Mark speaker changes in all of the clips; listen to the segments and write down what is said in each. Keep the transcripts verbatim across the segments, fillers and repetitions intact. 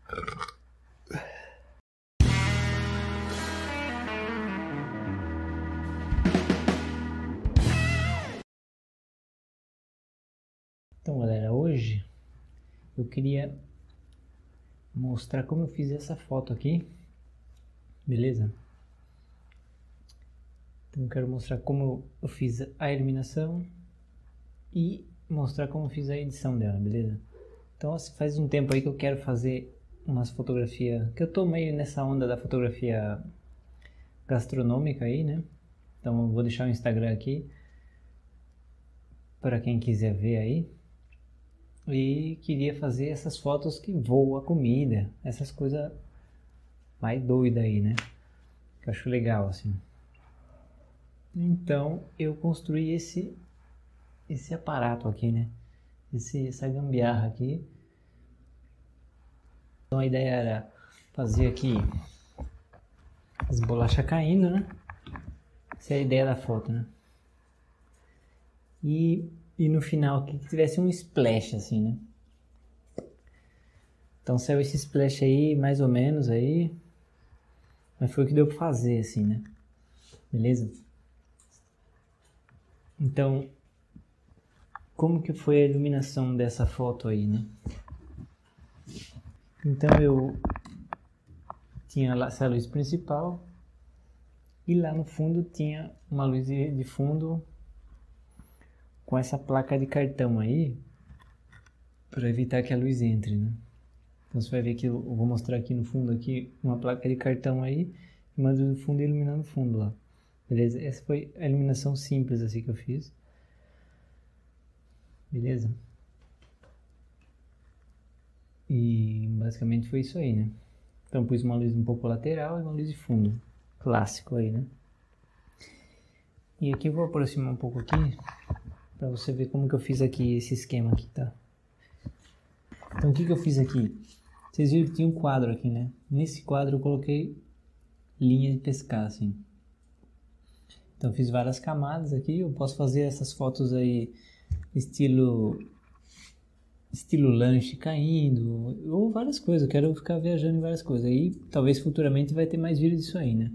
Speaker 1: Então, galera, hoje eu queria mostrar como eu fiz essa foto aqui, beleza? Então eu quero mostrar como eu fiz a iluminação e mostrar como eu fiz a edição dela, beleza? Então faz um tempo aí que eu quero fazer umas fotografias, que eu tô meio nessa onda da fotografia gastronômica aí, né? Então eu vou deixar o Instagram aqui para quem quiser ver aí. E queria fazer essas fotos que voam a comida, essas coisas mais doidas aí, né? Que eu acho legal, assim. Então eu construí esse esse aparato aqui, né? Esse, essa gambiarra aqui. Então a ideia era fazer aqui as bolachas caindo, né? Essa é a ideia da foto, né? E, e no final aqui que tivesse um splash, assim, né? Então saiu esse splash aí, mais ou menos aí. Mas foi o que deu pra fazer, assim, né? Beleza? Então, como que foi a iluminação dessa foto aí, né? Então eu tinha essa luz principal e lá no fundo tinha uma luz de fundo com essa placa de cartão aí para evitar que a luz entre, né? Então você vai ver que eu vou mostrar aqui no fundo aqui uma placa de cartão aí e uma luz do fundo iluminando o fundo lá, beleza? Essa foi a iluminação simples assim que eu fiz, beleza? E basicamente foi isso aí, né? Então pus uma luz um pouco lateral e uma luz de fundo, clássico aí, né? E aqui eu vou aproximar um pouco aqui para você ver como que eu fiz aqui esse esquema aqui, tá? Então o que que eu fiz aqui? Vocês viram que tinha um quadro aqui, né? Nesse quadro eu coloquei linha de pescar, assim. Então eu fiz várias camadas aqui, eu posso fazer essas fotos aí estilo estilo lanche caindo, ou várias coisas, eu quero ficar viajando em várias coisas. Aí talvez futuramente vai ter mais vídeo disso aí, né?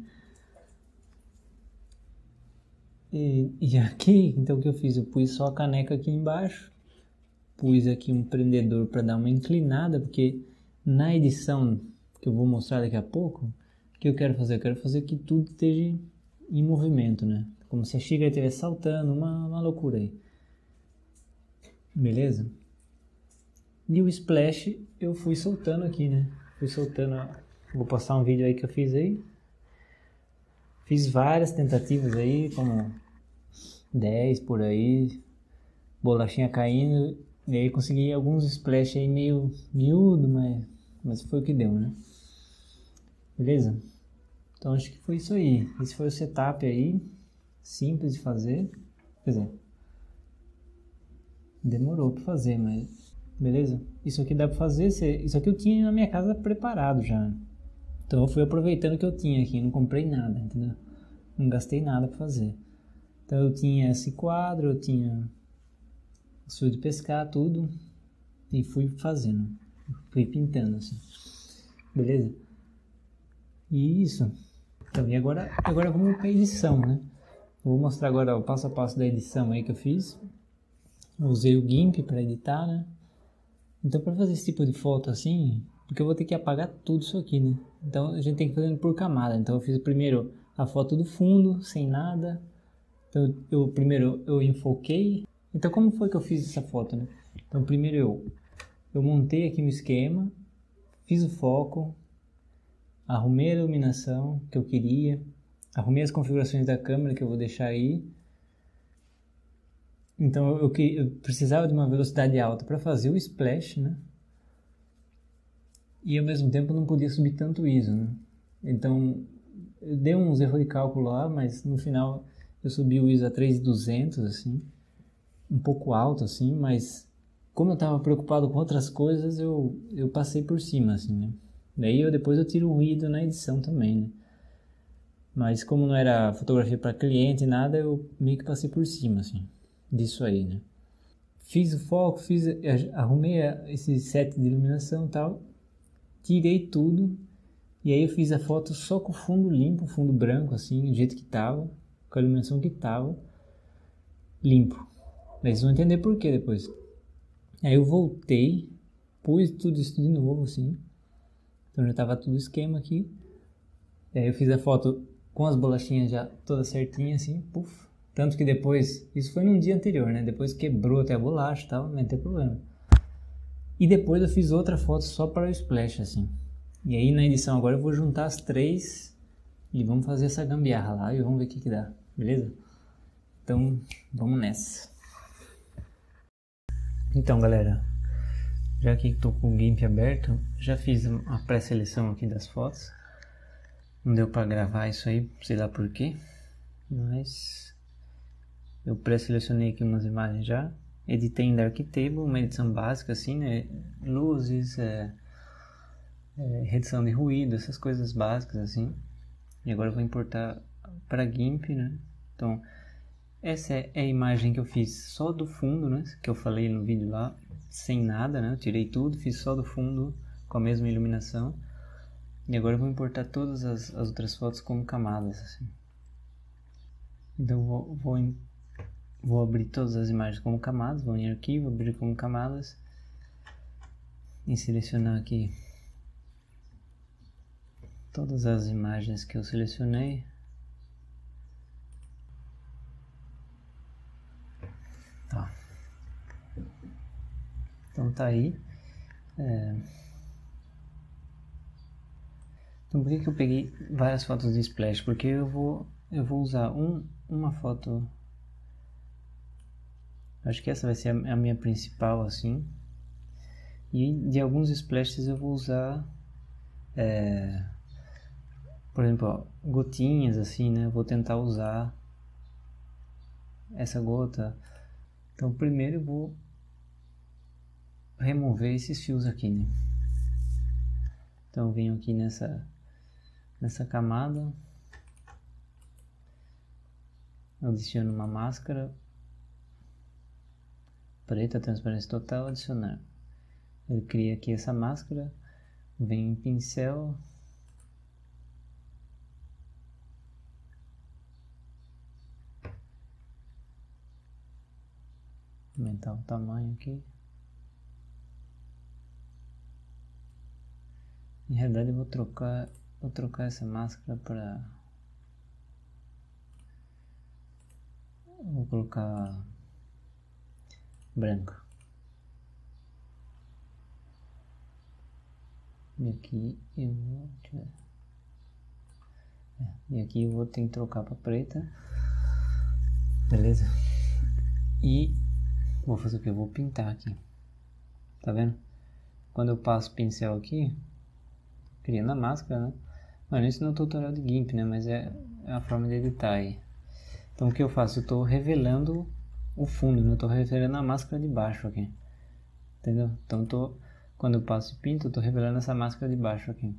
Speaker 1: E, e aqui, então o que eu fiz? Eu pus só a caneca aqui embaixo, pus aqui um prendedor para dar uma inclinada, porque na edição que eu vou mostrar daqui a pouco, o que eu quero fazer? Eu quero fazer que tudo esteja em movimento, né? Como se a xícara estivesse saltando, uma, uma loucura aí. Beleza? E o splash eu fui soltando aqui, né? Fui soltando, ó. Vou postar um vídeo aí que eu fiz aí. Fiz várias tentativas aí, como dez por aí, bolachinha caindo, e aí consegui alguns splash aí meio miúdo, mas, mas foi o que deu, né? Beleza? Então acho que foi isso aí. Esse foi o setup aí, simples de fazer. Quer dizer, demorou para fazer, mas beleza? Isso aqui dá para fazer, isso aqui eu tinha na minha casa preparado já. Então eu fui aproveitando o que eu tinha aqui, não comprei nada, entendeu? Não gastei nada para fazer. Então eu tinha esse quadro, eu tinha o fio de pescar, tudo, e fui fazendo, fui pintando assim, beleza? E isso. Então, e agora, agora vamos para a edição, né? Eu vou mostrar agora o passo a passo da edição aí que eu fiz. Eu usei o GIMP para editar, né? Então para fazer esse tipo de foto assim, porque eu vou ter que apagar tudo isso aqui, né? Então a gente tem que fazer por camada. Então eu fiz primeiro a foto do fundo, sem nada. Então eu primeiro eu enfoquei. Então como foi que eu fiz essa foto, né? Então primeiro eu, eu montei aqui no esquema, fiz o foco, arrumei a iluminação que eu queria, arrumei as configurações da câmera que eu vou deixar aí. Então eu, eu, eu precisava de uma velocidade alta para fazer o splash, né? E ao mesmo tempo não podia subir tanto I S O, né? Então eu dei uns erros de cálculo lá, mas no final eu subi o I S O a três mil e duzentos, assim, um pouco alto assim, mas como eu estava preocupado com outras coisas, eu, eu passei por cima, assim, né? Daí eu, depois eu tiro o ruído na edição também, né? Mas como não era fotografia para cliente, nada, eu meio que passei por cima, assim, disso aí, né? Fiz o foco, fiz, arrumei esse set de iluminação e tal, tirei tudo e aí eu fiz a foto só com o fundo limpo, fundo branco assim, do jeito que tava, com a iluminação que tava, limpo. Daí vocês vão entender por que depois. Aí eu voltei, pus tudo isso de novo assim, então já tava tudo esquema aqui. Aí eu fiz a foto com as bolachinhas já todas certinhas assim, puf. Tanto que depois, isso foi num dia anterior, né? Depois quebrou até a bolacha e tal, não tem problema. E depois eu fiz outra foto só para o splash, assim. E aí na edição agora eu vou juntar as três e vamos fazer essa gambiarra lá e vamos ver o que que dá, beleza? Então, vamos nessa. Então, galera, já que estou com o GIMP aberto, já fiz a pré-seleção aqui das fotos. Não deu para gravar isso aí, sei lá por quê, mas eu pré-selecionei aqui umas imagens já. Editei em Darktable, uma edição básica assim, né? Luzes, é, é, redução de ruído, essas coisas básicas assim. E agora eu vou importar para GIMP, né? Então, essa é a imagem que eu fiz só do fundo, né? Que eu falei no vídeo lá, sem nada, né? Eu tirei tudo, fiz só do fundo com a mesma iluminação. E agora eu vou importar todas as, as outras fotos como camadas, assim. Então, vou, vou, vou abrir todas as imagens como camadas, vou em arquivo, abrir como camadas. E selecionar aqui todas as imagens que eu selecionei. Tá. Então tá aí. É... Então por que que eu peguei várias fotos de splash? Porque eu vou, eu vou usar um, uma foto. Acho que essa vai ser a, a minha principal assim. E de alguns splashes eu vou usar, é, por exemplo, ó, gotinhas assim, né? Eu vou tentar usar essa gota. Então primeiro eu vou remover esses fios aqui, né? Então eu venho aqui nessa, nessa camada, adiciono uma máscara preta, transparência total, adicionar. Ele cria aqui essa máscara, vem em pincel, aumentar o tamanho aqui. Em realidade eu vou trocar, vou trocar essa máscara para, vou colocar branca. E aqui eu vou, é, e aqui eu vou ter que trocar para preta, beleza? E vou fazer o que? Eu vou pintar aqui, tá vendo? Quando eu passo o pincel aqui, criando a máscara, né? Mano, isso não é um tutorial de GIMP, né? Mas é, é a forma de editar aí. Então o que eu faço? Eu estou revelando o fundo, né? Eu estou revelando a máscara de baixo aqui. Entendeu? Então tô, quando eu passo e pinto, eu estou revelando essa máscara de baixo aqui.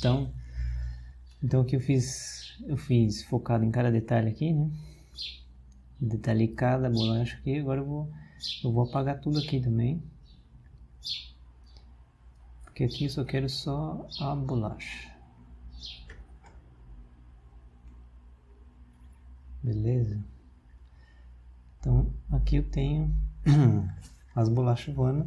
Speaker 1: Então, então o que eu fiz, eu fiz focado em cada detalhe aqui, né? Detalhei cada bolacha aqui. Agora eu vou, eu vou apagar tudo aqui também, porque aqui eu só quero só a bolacha. Beleza? Então aqui eu tenho as bolachas voando.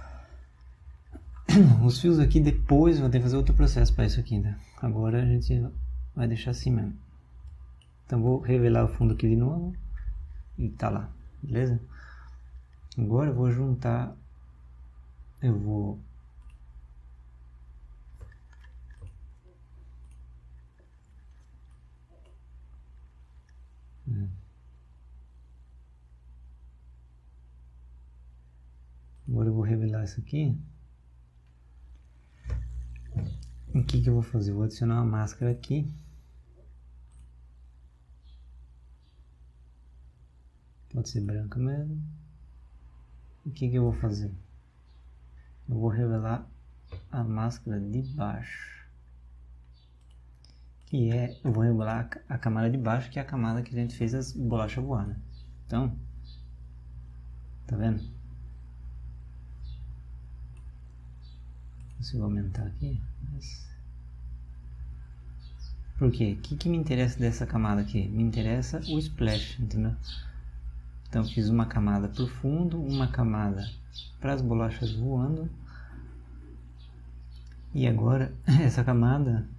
Speaker 1: Os fios aqui depois vou ter que fazer outro processo para isso aqui, né? Agora a gente vai deixar assim mesmo. Então vou revelar o fundo aqui de novo e tá lá, beleza? Agora eu vou juntar, eu vou agora eu vou revelar isso aqui. O que que eu vou fazer? Eu vou adicionar uma máscara aqui. Pode ser branca mesmo. O que que eu vou fazer? Eu vou revelar a máscara de baixo. Que é, eu vou revelar a camada de baixo, que é a camada que a gente fez as bolachas voar, né? Então, tá vendo? Consigo aumentar aqui. Mas... por quê? O que que me interessa dessa camada aqui? Me interessa o splash, entendeu? Então fiz uma camada para o fundo, uma camada para as bolachas voando. E agora essa camada,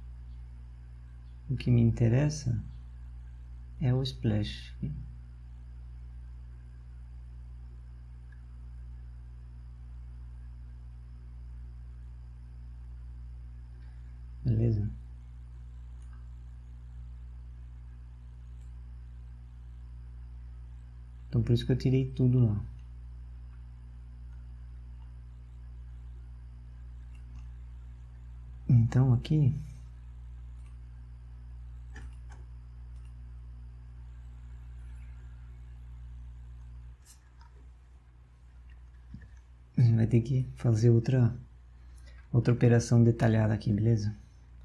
Speaker 1: o que me interessa é o splash. Beleza? Então por isso que eu tirei tudo lá. Então aqui a gente vai ter que fazer outra outra operação detalhada aqui, beleza?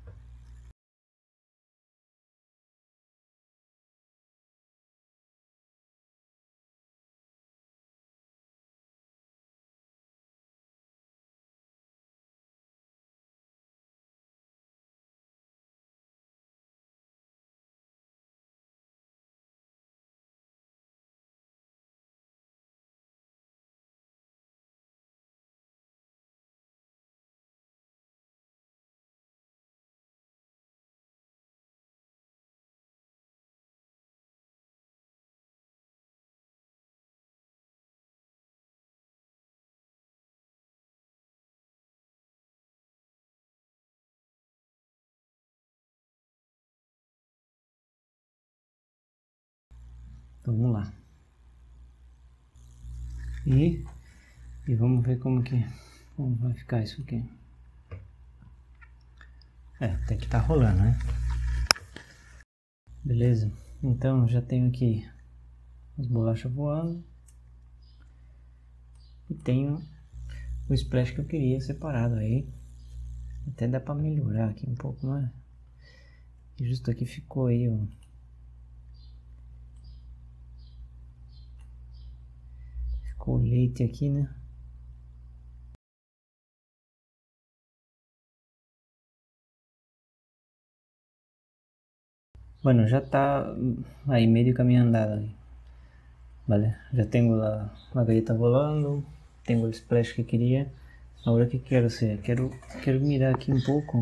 Speaker 1: Então vamos lá. E, e vamos ver como que como vai ficar isso aqui. É, até que tá rolando, né? Beleza? Então já tenho aqui as bolachas voando. E tenho o splash que eu queria separado aí. Até dá pra melhorar aqui um pouco, não é? E justo aqui ficou aí, ó. Ficou o leite aqui, né? Bueno, já tá aí meio de caminho andado aí. Vale, já tenho a, a galleta volando, tenho o splash que queria. Agora o que quero ser? Quero, quero mirar aqui um pouco.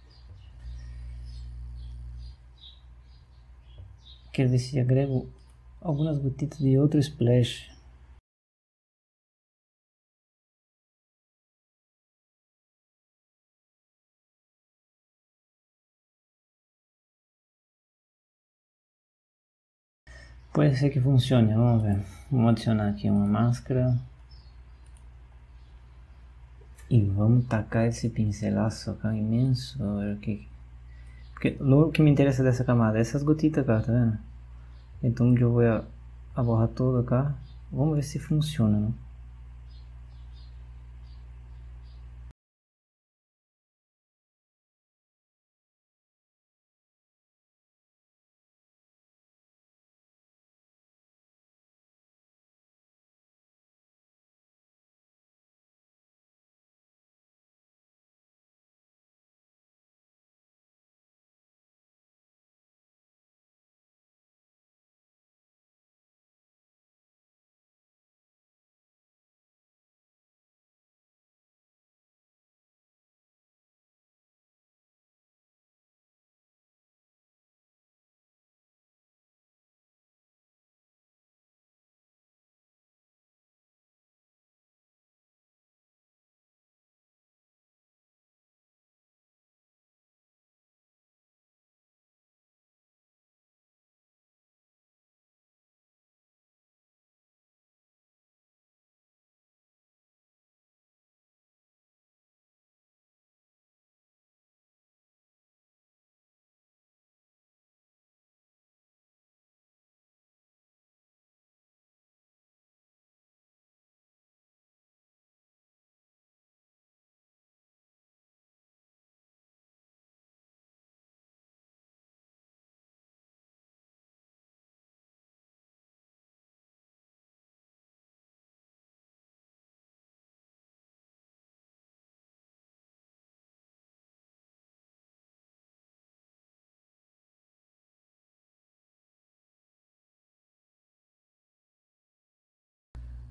Speaker 1: Quero ver se agrego algumas gotitas de outro splash. Pode ser que funcione, vamos ver. Vamos adicionar aqui uma máscara. E vamos tacar esse pincelaço cá imenso. Aqui. Porque o que me interessa dessa camada é essas gotitas cá, tá vendo? Então eu vou a, a borra toda cá. Vamos ver se funciona, né?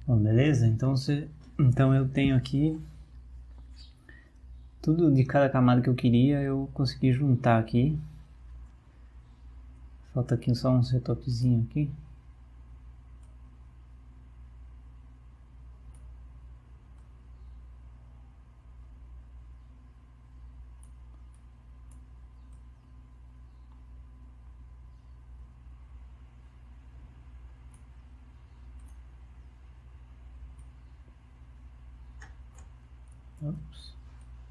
Speaker 1: Bom, beleza? Então, você... então eu tenho aqui tudo de cada camada que eu queria, eu consegui juntar aqui. Falta aqui só um retoquezinho aqui. Ops.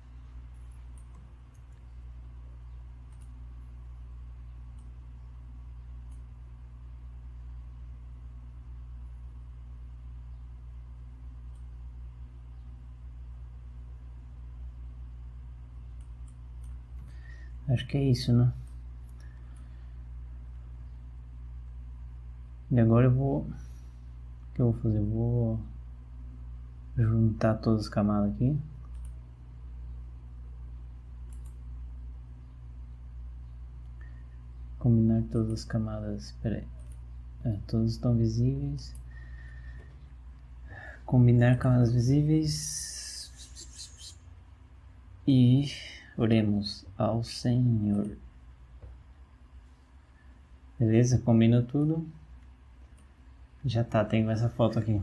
Speaker 1: Acho que é isso, né? E agora eu vou... O que eu vou fazer? Eu vou juntar todas as camadas aqui. Combinar todas as camadas. Espera aí. É, todas estão visíveis. Combinar camadas visíveis. E oremos ao Senhor. Beleza? Combina tudo. Já tá, tenho essa foto aqui.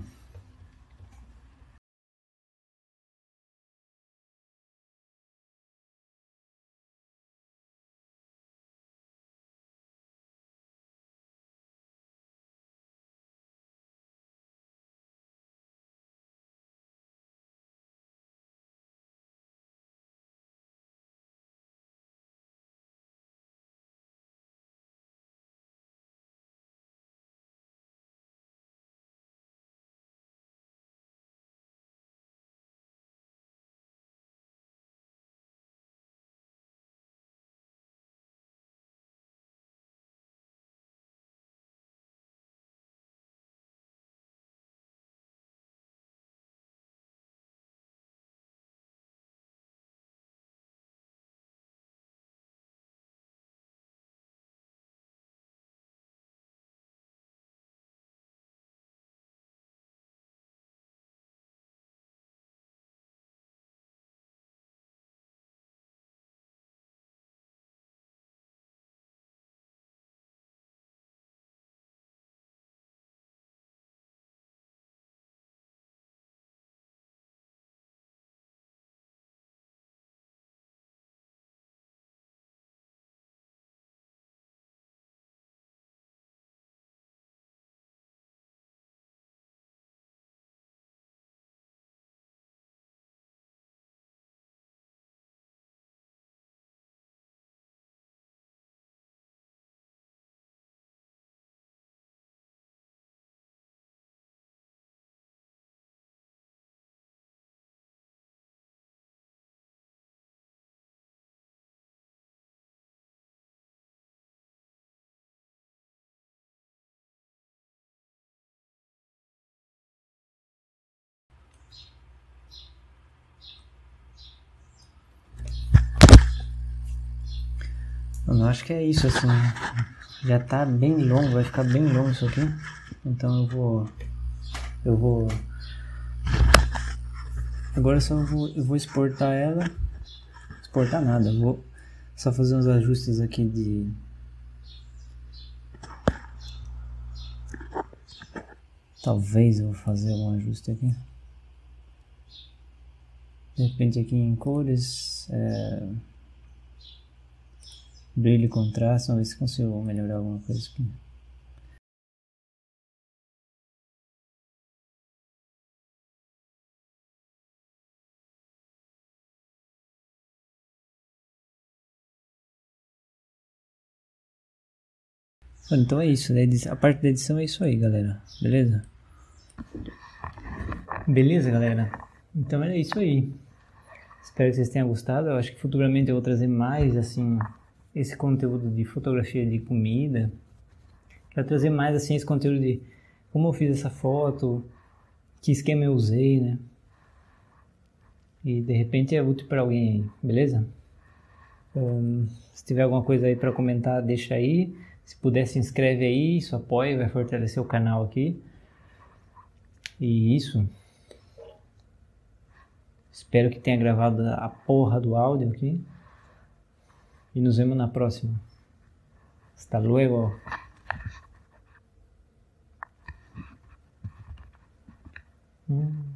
Speaker 1: Eu acho que é isso, assim. Já tá bem longo, vai ficar bem longo isso aqui. Então eu vou... Eu vou... Agora só eu vou, eu vou exportar ela. Exportar nada, eu vou só fazer uns ajustes aqui de... Talvez eu vou fazer algum ajuste aqui. De repente aqui em cores... É... Brilho e contraste, vamos ver se consigo melhorar alguma coisa aqui. Então é isso, a parte da edição é isso aí, galera, beleza? Beleza, galera? Então é isso aí. Espero que vocês tenham gostado. Eu acho que futuramente eu vou trazer mais, assim, esse conteúdo de fotografia de comida. Quero trazer mais, assim, esse conteúdo de como eu fiz essa foto, que esquema eu usei, né? E de repente é útil para alguém aí, beleza? Um, se tiver alguma coisa aí para comentar, deixa aí. Se puder, se inscreve aí, isso apoia, vai fortalecer o canal aqui. E isso. Espero que tenha gravado a porra do áudio aqui. E nos vemos na próxima. Hasta luego. Hum.